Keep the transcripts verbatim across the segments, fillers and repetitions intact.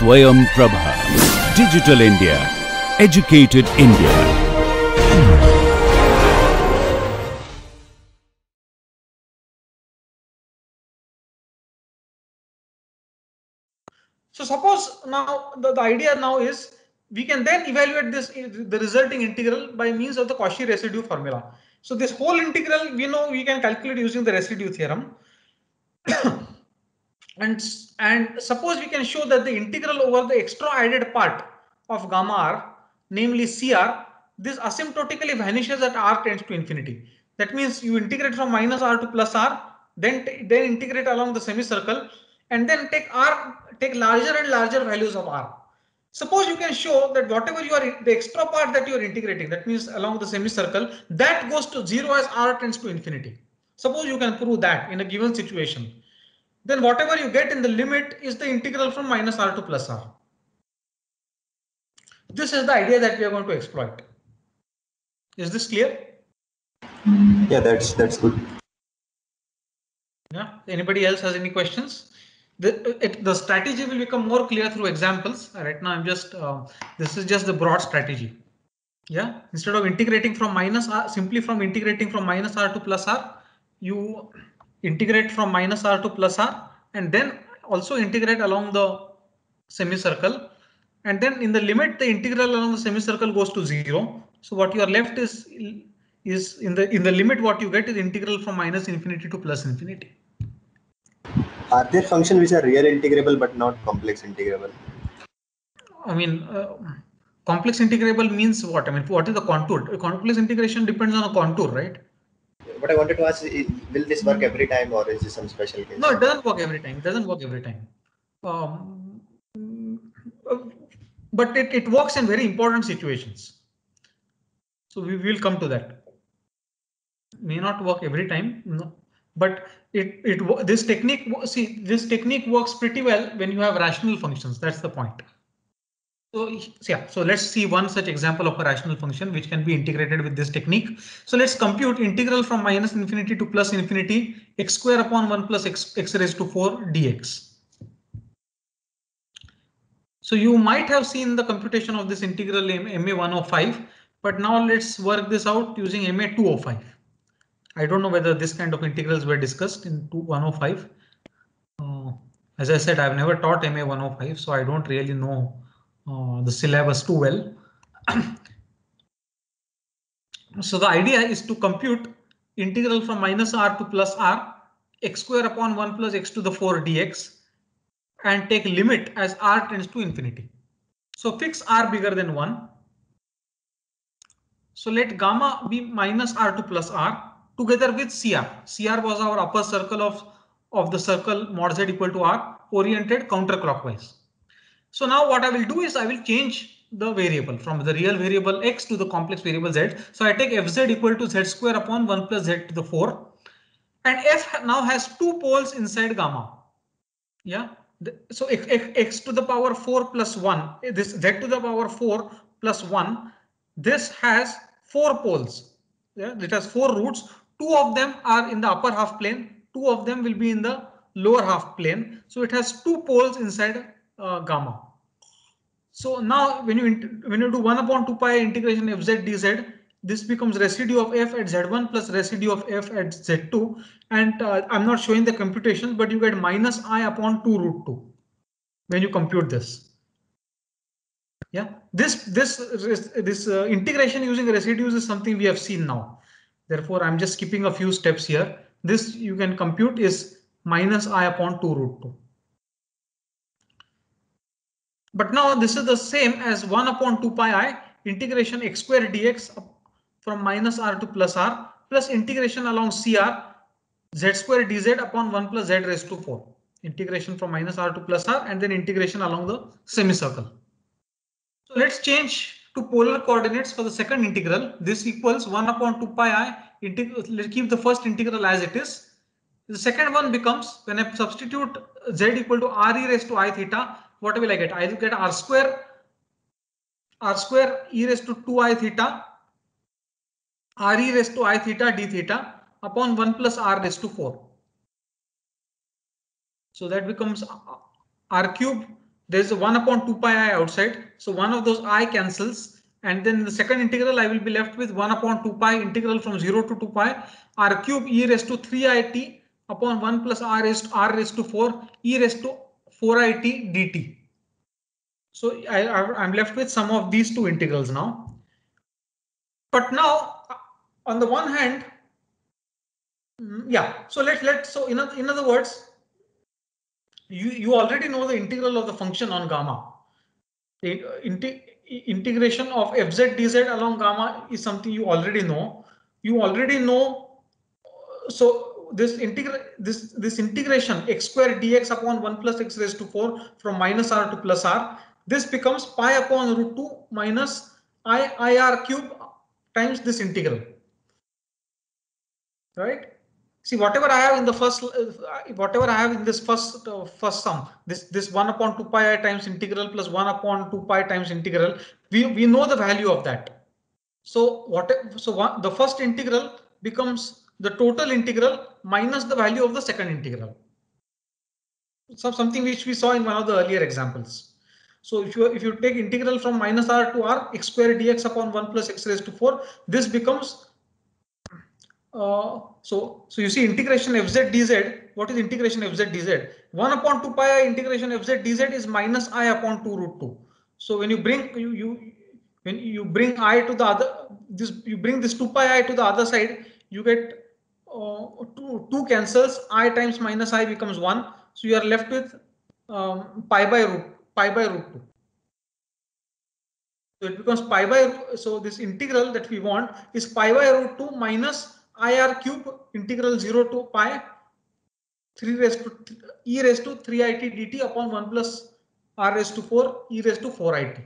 Swayam Prabha. Digital India. Educated India. So suppose now the, the idea now is we can then evaluate this the resulting integral by means of the Cauchy residue formula. So this whole integral we know we can calculate using the residue theorem. and and suppose we can show that the integral over the extra added part of gamma r, namely C R, this asymptotically vanishes at r tends to infinity. That means you integrate from minus r to plus r, then then integrate along the semicircle, and then take r take larger and larger values of r. Suppose you can show that whatever you are the extra part that you are integrating, that means along the semicircle, that goes to zero as r tends to infinity. Suppose you can prove that in a given situation, then whatever you get in the limit is the integral from minus r to plus r. This is the idea that we are going to exploit. Is this clear? Yeah, that's that's good. Yeah. Anybody else has any questions? The, it, the strategy will become more clear through examples. Right now, I'm just uh, this is just the broad strategy. Yeah. Instead of integrating from minus r, simply from integrating from minus r to plus r, you integrate from minus r to plus r, and then also integrate along the semicircle. And then in the limit, the integral along the semicircle goes to zero. So what you are left is is in the in the limit what you get is integral from minus infinity to plus infinity. Are there functions which are real integrable but not complex integrable? I mean, uh, complex integrable means what? I mean, what is the contour? Complex integration depends on a contour, right? What I wanted to ask is, will this work every time or is this some special case? No, it doesn't work every time. It doesn't work every time. Um, but it, it works in very important situations. So we will come to that. May not work every time, no. But it it this technique see this technique works pretty well when you have rational functions. That's the point. So yeah, so let's see one such example of a rational function which can be integrated with this technique. So let's compute integral from minus infinity to plus infinity x square upon one plus x, x raised to four dx. So you might have seen the computation of this integral in M A one oh five, but now let's work this out using M A two oh five. I don't know whether this kind of integrals were discussed in one oh five. Uh, as I said, I've never taught M A one oh five, so I don't really know uh, the syllabus too well. So the idea is to compute integral from minus r to plus r, x square upon one plus x to the four dx, and take limit as r tends to infinity. So fix r bigger than one. So let gamma be minus r to plus r together with C R. C R was our upper circle of, of the circle mod z equal to r oriented counterclockwise. So now what I will do is I will change the variable from the real variable x to the complex variable z. So I take fz equal to z square upon one plus z to the four. And f now has two poles inside gamma. Yeah. So x, x, x to the power four plus one, this z to the power four plus one, this has four poles. Yeah, it has four roots. Two of them are in the upper half plane. Two of them will be in the lower half plane. So it has two poles inside uh, gamma. So now when you when you do one upon two pi integration f z dz, this becomes residue of f at z one plus residue of f at z two. And uh, I'm not showing the computations, but you get minus I upon two root two when you compute this. Yeah, this this this uh, integration using residues is something we have seen now. Therefore, I'm just skipping a few steps here. This you can compute is minus I upon two root two. But now this is the same as one upon two pi I integration x square dx from minus r to plus r plus integration along C R z square dz upon one plus z raised to four. Integration from minus r to plus r and then integration along the semicircle. So let's change to polar coordinates for the second integral. This equals one upon two pi I. Let's keep the first integral as it is. The second one becomes when I substitute z equal to r e raised to I theta. What will I get? I will get r square, r square e raised to two I theta, r e raised to I theta d theta upon one plus r raised to four. So that becomes r cube there's a one upon two pi I outside. So one of those I cancels. And then in the second integral, I will be left with one upon two pi integral from zero to two pi r cube e raised to three I t upon one plus r raised, r raised to four e raised to four I t dt. So I, I, I'm left with some of these two integrals now. But now, on the one hand, yeah, so let's let so in, in other words, you, you already know the integral of the function on gamma. The integ integration of fz dz along gamma is something you already know. You already know. So this integral this this integration x square dx upon one plus x raised to four from minus r to plus r. This becomes pi upon root two minus I ir cube times this integral. Right? See, whatever I have in the first, uh, whatever I have in this first uh, first sum, this this one upon two pi I times integral plus one upon two pi times integral, we we know the value of that. So what? So one, the first integral becomes the total integral minus the value of the second integral. So something which we saw in one of the earlier examples. So if you if you take integral from minus r to r, x square dx upon one plus x raised to four, this becomes Uh, so, so you see integration fz dz. What is integration fz dz? one upon two pi I integration fz dz is minus I upon two root two. So when you bring you you when you bring I to the other this you bring this two pi I to the other side, you get uh, two two cancels. I times minus I becomes one. So you are left with um, pi by root pi by root two. So it becomes pi by so this integral that we want is pi by root two minus I r cube integral zero to pi three raised to e raised to three I t dt upon one plus r raised to four e raised to four I t.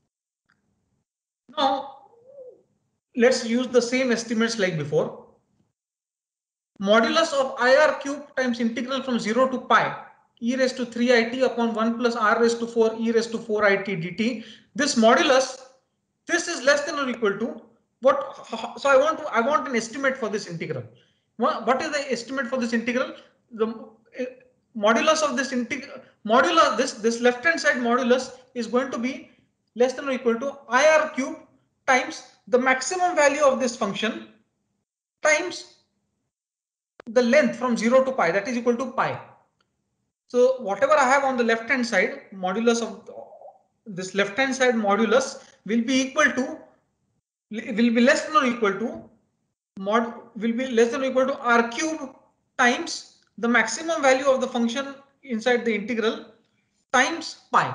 Now let's use the same estimates like before. Modulus of I r cube times integral from zero to pi e raised to three I t upon one plus r raised to four e raised to four I t dt. This modulus, this is less than or equal to what? So I want to I want an estimate for this integral. What is the estimate for this integral? The uh, modulus of this integral modulus this this left hand side modulus is going to be less than or equal to I r cube times the maximum value of this function times the length from zero to pi, that is equal to pi. So whatever I have on the left hand side, modulus of this left hand side modulus will be equal to will be less than or equal to mod will be less than or equal to r cube times the maximum value of the function inside the integral times pi.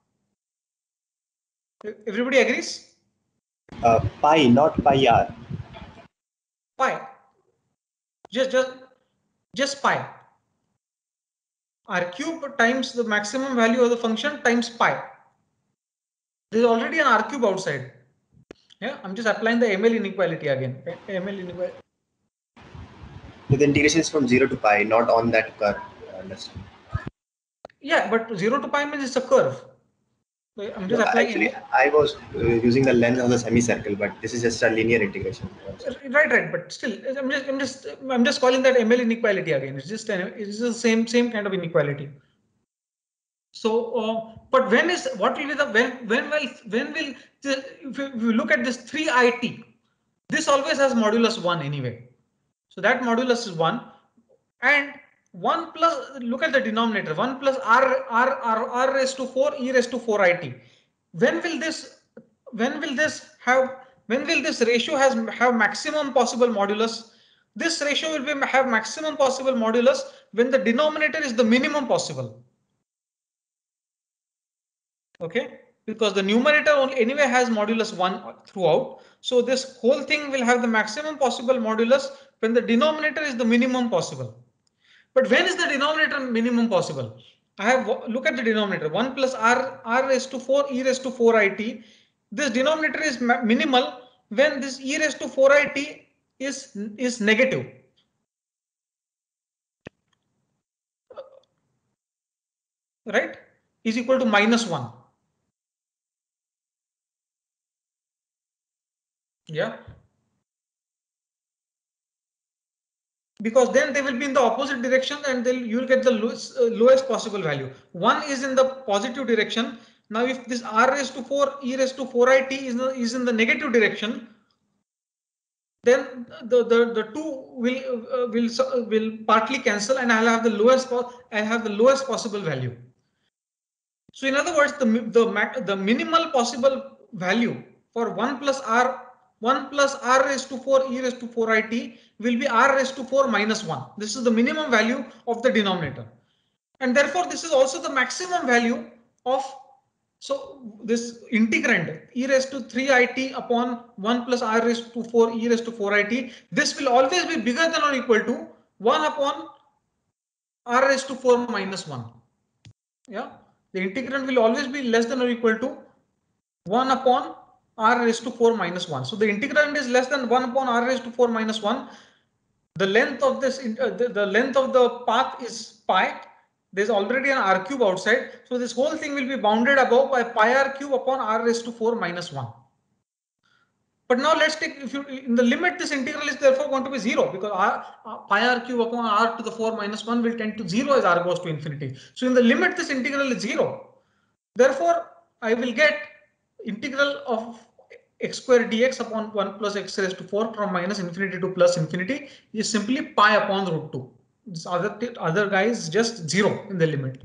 Everybody agrees? Uh, pi, not pi r. Pi. Just just just pi. R cube times the maximum value of the function times pi. There is already an r cube outside. Yeah, I'm just applying the M L inequality again. M L inequality. So the integration is from zero to pi, not on that curve. Understand? Yeah, but zero to pi means it's a curve. So I'm just No, applying. actually, I was uh, using the length of the semicircle, but this is just a linear integration. Right, right, but still, I'm just, I'm just, I'm just calling that M L inequality again. It's just, an, it's the same, same kind of inequality. So, uh, but when is what will be the when when will when will the, if you look at this three I t, this always has modulus one anyway. So that modulus is one, and one plus look at the denominator one plus r r r r raised to four e raised to four I t. When will this when will this have when will this ratio has have maximum possible modulus? This ratio will be have maximum possible modulus when the denominator is the minimum possible. Okay, because the numerator only anyway has modulus one throughout. So this whole thing will have the maximum possible modulus when the denominator is the minimum possible. But when is the denominator minimum possible? I have look at the denominator one plus r r raised to four e raised to four I t. This denominator is minimal when this e raised to four I t is is negative. Right? Is equal to minus one. Yeah. because then they will be in the opposite direction and they'll you'll get the lowest, uh, lowest possible value. One is in the positive direction. Now if this r raised to four e raised to four I t is, the, is in the negative direction, then the the, the two will uh, will uh, will partly cancel and I'll have the lowest I have the lowest possible value. So in other words, the the the minimal possible value for one plus r one plus r raised to four e raised to four I t will be r raised to four minus one. This is the minimum value of the denominator. And therefore, this is also the maximum value of, so this integrand e raised to three I t upon one plus r raised to four e raised to four I t, this will always be bigger than or equal to one upon r raised to four minus one. Yeah, the integrand will always be less than or equal to one upon r raised to four minus one. So the integrand is less than one upon r raised to four minus one. The length of this, uh, the, the length of the path is pi. There's already an r cube outside. So this whole thing will be bounded above by pi r cube upon r raised to four minus one. But now let's take, if you in the limit, this integral is therefore going to be zero, because r, uh, pi r cube upon r to the four minus one will tend to zero as r goes to infinity. So in the limit, this integral is zero. Therefore, I will get integral of x square dx upon one plus x raised to four from minus infinity to plus infinity is simply pi upon root two. This other, other guy is just zero in the limit.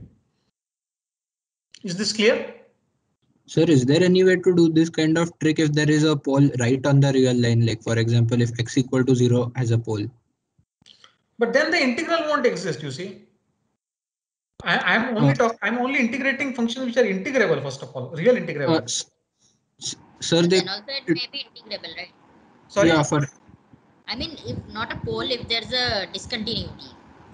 Is this clear? Sir, is there any way to do this kind of trick if there is a pole right on the real line? Like, for example, if x equal to zero as a pole. But then the integral won't exist, you see. I am only talk, I'm only integrating functions which are integrable, first of all, real integrable. Uh, sir, they, then also it may be integrable, right? Sorry? Yeah, for, I mean, if not a pole, if there's a discontinuity.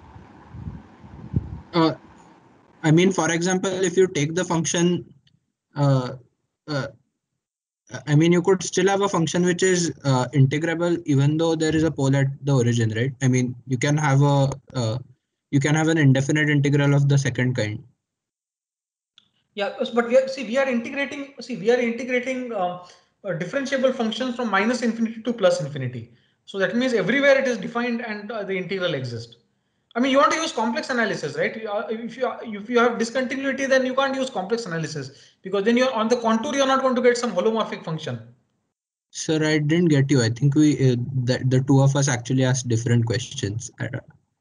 Uh, I mean, for example, if you take the function, uh, uh, I mean, you could still have a function which is uh, integrable even though there is a pole at the origin, right? I mean, you can have a uh, you can have an indefinite integral of the second kind. Yeah, but we are, see, we are integrating. See, we are integrating uh, a differentiable functions from minus infinity to plus infinity. So that means everywhere it is defined and uh, the integral exists. I mean, you want to use complex analysis, right? If you if you have discontinuity, then you can't use complex analysis, because then you're on the contour. You're not going to get some holomorphic function. Sir, I didn't get you. I think we uh, the the two of us actually asked different questions. I,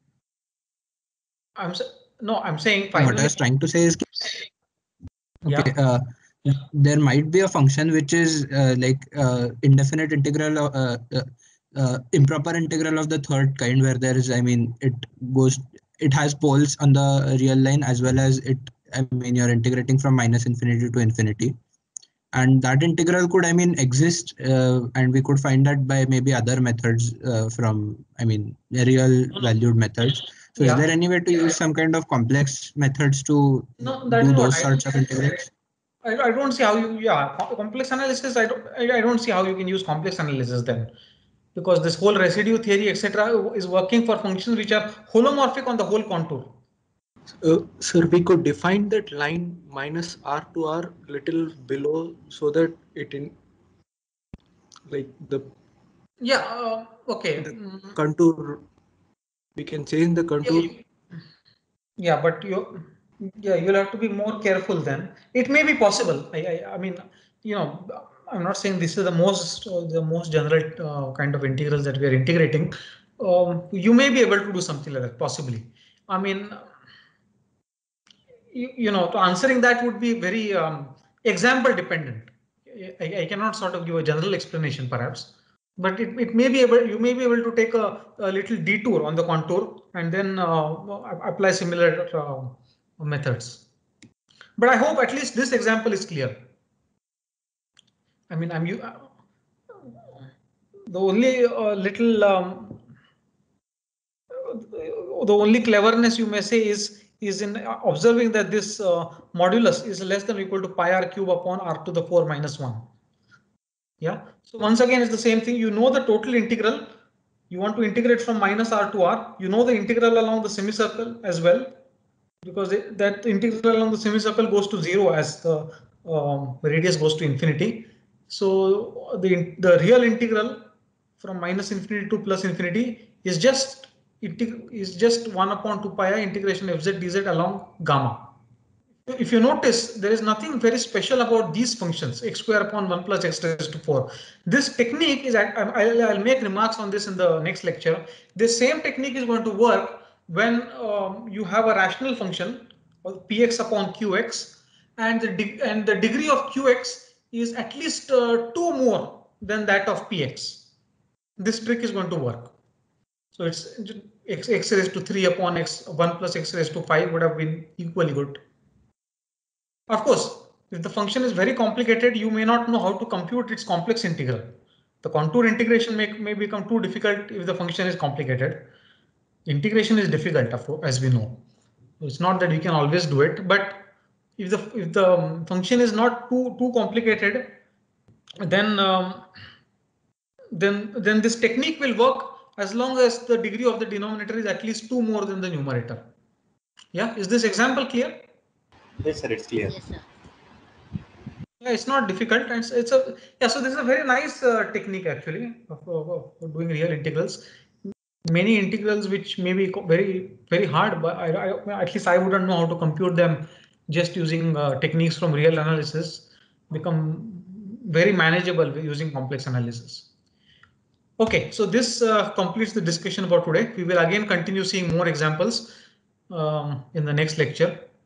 I'm no, I'm saying finally. What I was trying to say is, okay, yeah. uh, there might be a function which is uh, like uh, indefinite integral, uh, uh, uh, improper integral of the third kind, where there is, I mean, it goes, it has poles on the real line as well as it, I mean, you're integrating from minus infinity to infinity. And that integral could, I mean, exist, uh, and we could find that by maybe other methods uh, from, I mean, real valued methods. So yeah. Is there any way to use some kind of complex methods to no, do those sorts of integrals? I, I don't see how you, yeah, complex analysis, I don't, I don't see how you can use complex analysis then. Because this whole residue theory, et cetera, is working for functions which are holomorphic on the whole contour. Uh, sir, we could define that line minus r to r little below so that it in like the yeah uh, okay the contour, we can change the contour. Yeah, yeah, but you yeah you'll have to be more careful then. It may be possible. I I, I mean, you know, I'm not saying this is the most uh, the most general uh, kind of integrals that we are integrating. Um, you may be able to do something like that, possibly. I mean, you, you know, to answering that would be very um, example dependent. I, I cannot sort of give a general explanation, perhaps, but it, it may be able, you may be able to take a, a little detour on the contour and then uh, apply similar uh, methods. But I hope at least this example is clear. I mean, I'm you. Uh, the only uh, little, um, the only cleverness you may say is is in observing that this uh, modulus is less than or equal to pi r cube upon r to the four minus one. Yeah. So once again, it's the same thing. You know the total integral. You want to integrate from minus r to r. You know the integral along the semicircle as well, because it, that integral along the semicircle goes to zero as the um, radius goes to infinity. So the the real integral from minus infinity to plus infinity is just it is just one upon two pi I integration f z dz along gamma. If you notice, there is nothing very special about these functions, x square upon one plus x raised to four. This technique is, I'll, I'll make remarks on this in the next lecture. This same technique is going to work when um, you have a rational function of px upon qx, and the, and the degree of qx is at least uh, two more than that of px. This trick is going to work. So it's x, x raised to three upon x, one plus x raised to five would have been equally good. Of course, if the function is very complicated, you may not know how to compute its complex integral. The contour integration may, may become too difficult if the function is complicated. Integration is difficult, as we know. It's not that we can always do it, but if the if the function is not too too complicated, then um, then then this technique will work as long as the degree of the denominator is at least two more than the numerator. Yeah, is this example clear? Yes, sir, it's clear. Yes, sir. Yeah, it's not difficult, and it's, it's a yeah. So this is a very nice uh, technique actually of, of, of doing real integrals. Many integrals which may be very very hard, but I, I, at least I wouldn't know how to compute them just using uh, techniques from real analysis become very manageable using complex analysis. Okay, so this uh, completes the discussion about today. We will again continue seeing more examples um, in the next lecture.